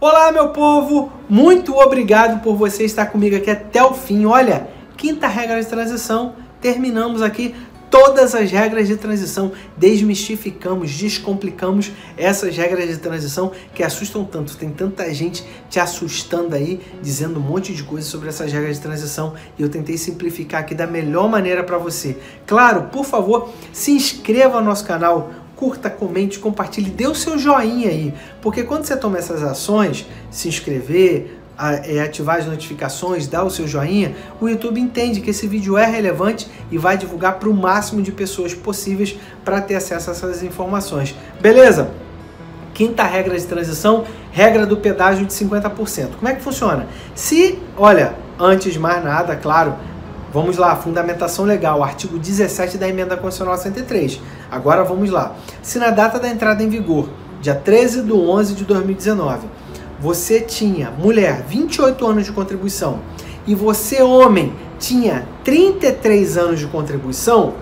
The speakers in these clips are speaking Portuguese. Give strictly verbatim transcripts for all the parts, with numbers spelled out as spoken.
Olá, meu povo! Muito obrigado por você estar comigo aqui até o fim. Olha, quinta regra de transição. Terminamos aqui todas as regras de transição. Desmistificamos, descomplicamos essas regras de transição que assustam tanto. Tem tanta gente te assustando aí, dizendo um monte de coisas sobre essas regras de transição. E eu tentei simplificar aqui da melhor maneira para você. Claro, por favor, se inscreva no nosso canal. Curta, comente, compartilhe, dê o seu joinha aí, porque quando você toma essas ações, se inscrever, ativar as notificações, dar o seu joinha, o YouTube entende que esse vídeo é relevante e vai divulgar para o máximo de pessoas possíveis para ter acesso a essas informações. Beleza? Quinta regra de transição, regra do pedágio de cinquenta por cento. Como é que funciona? Se, olha, antes de mais nada, claro, vamos lá, fundamentação legal, artigo dezessete da Emenda Constitucional cento e três. Agora vamos lá. Se na data da entrada em vigor, dia treze de onze de dois mil e dezenove, você tinha, mulher, vinte e oito anos de contribuição e você, homem, tinha trinta e três anos de contribuição,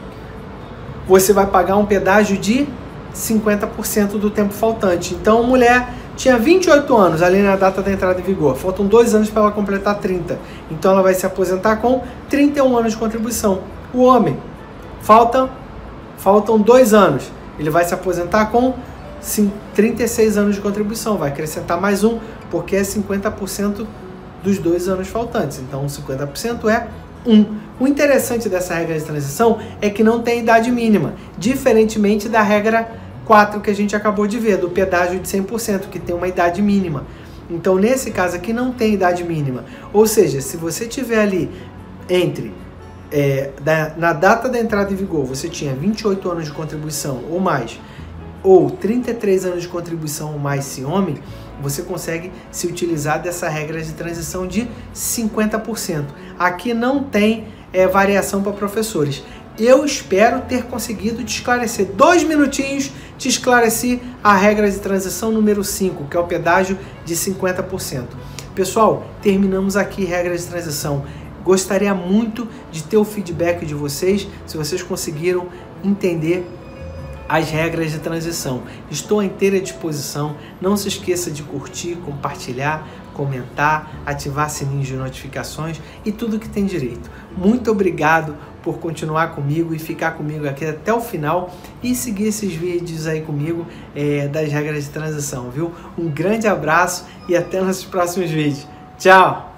você vai pagar um pedágio de cinquenta por cento do tempo faltante. Então, mulher tinha vinte e oito anos ali na data da entrada em vigor. Faltam dois anos para ela completar trinta. Então, ela vai se aposentar com trinta e um anos de contribuição. O homem, faltam, faltam dois anos. Ele vai se aposentar com trinta e seis anos de contribuição. Vai acrescentar mais um, porque é cinquenta por cento dos dois anos faltantes. Então, cinquenta por cento é um. O interessante dessa regra de transição é que não tem idade mínima, diferentemente da regra quatro que a gente acabou de ver, do pedágio de cem por cento, que tem uma idade mínima. Então, nesse caso aqui, não tem idade mínima. Ou seja, se você tiver ali entre, é, da, na data da entrada em vigor, você tinha vinte e oito anos de contribuição ou mais, ou trinta e três anos de contribuição ou mais se homem, você consegue se utilizar dessa regra de transição de cinquenta por cento. Aqui não tem é, variação para professores. Eu espero ter conseguido te esclarecer. Dois minutinhos te esclareci a regra de transição número cinco, que é o pedágio de cinquenta por cento. Pessoal, terminamos aqui regra de transição. Gostaria muito de ter o feedback de vocês, se vocês conseguiram entender as regras de transição. Estou à inteira disposição. Não se esqueça de curtir, compartilhar, comentar, ativar sininho de notificações e tudo que tem direito. Muito obrigado por continuar comigo e ficar comigo aqui até o final e seguir esses vídeos aí comigo é, das regras de transição, viu? Um grande abraço e até nossos próximos vídeos. Tchau!